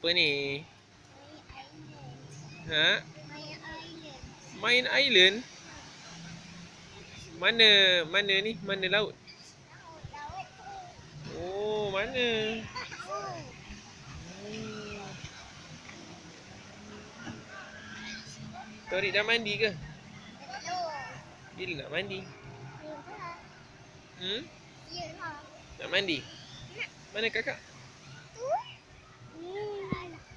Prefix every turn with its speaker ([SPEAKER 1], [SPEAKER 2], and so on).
[SPEAKER 1] apa ni? Ha? Main island? Mana mana ni? Mana laut? Oh, mana? Hmm. Torik dah mandi ke? Bila nak mandi? Hmm? Nak mandi? Mana kakak?